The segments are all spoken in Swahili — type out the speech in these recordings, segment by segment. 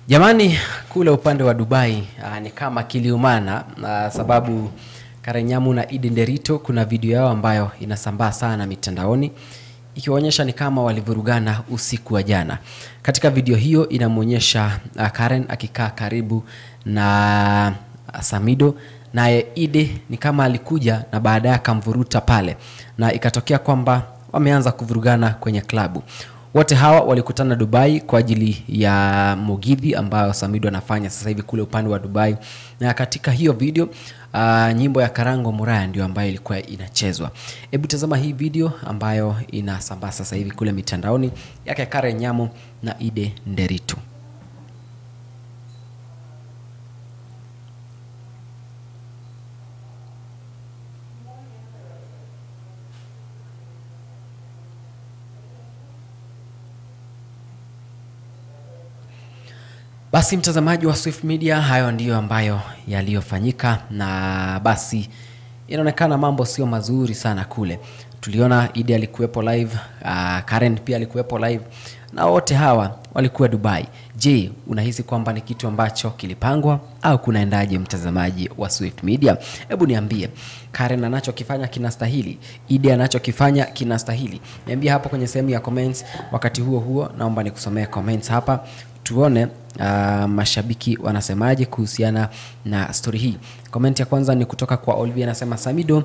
Jamani, kule upande wa Dubai ni kama kiliumana sababu Nyamu na Nderitu kuna video yao ambayo inasambaa sana mitandaoni ikionyesha ni kama walivurugana usiku wa jana. Katika video hiyo inamuonyesha Karen akikaa karibu na Samidoh, naye Edday ni kama alikuja na baadaye akamvuruta pale na ikatokea kwamba wameanza kuvurugana kwenye klabu. Wote hawa walikutana Dubai kwa ajili ya mugithi ambayo Samidoh anafanya sasa hivi kule upande wa Dubai. Na katika hiyo video nyimbo ya Karango Muraya ndio ambayo ilikuwa inachezwa. Hebu tazama hii video ambayo inasambaa sasa hivi kule mitandaoni yake Nyamu na Edday Nderitu. Basi mtazamaji wa Swift Media, hayo ndiyo ambayo yaliyofanyika na basi inaonekana mambo sio mazuri sana kule. Tuliona Edday alikuwepo live, Karen pia alikuwepo live na wote hawa walikuwa Dubai. Je, unahisi kwamba ni kitu ambacho kilipangwa au kunaendaje mtazamaji wa Swift Media? Hebu niambie, Karen anachokifanya kinastahili? Edday anachokifanya kinastahili? Niambie hapo kwenye sehemu ya comments. Wakati huo naomba nikusomee comments hapa. Tuone mashabiki wanasemaje kuhusiana na story hii. Comment ya kwanza ni kutoka kwa Olivia, anasema Samidoh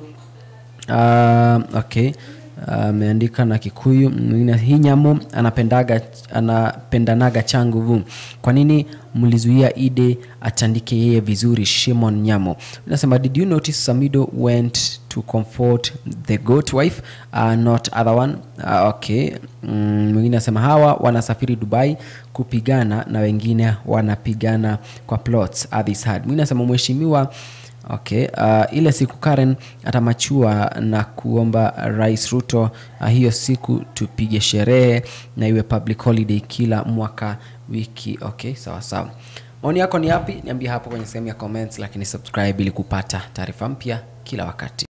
ameandika na Kikuyu, hii Nyamu anapendanaga changu. Kwa nini mlizuia Edday atandike yeye vizuri? Shimon Nyamu anasema did you notice Samidoh went to comfort the goat wife, not other one? Mwingine anasema hawa wanasafiri Dubai kupigana na wengine wanapigana kwa plots at this hard. Mwingine anasema mheshimiwa ile siku Karen atamachua na kuomba Rais Ruto hiyo siku tupige sherehe na iwe public holiday kila mwaka wiki. Sawa. Maoni yako ni yapi? Niambie hapo kwenye sehemu ya comments, lakini subscribe ili kupata taarifa mpya kila wakati.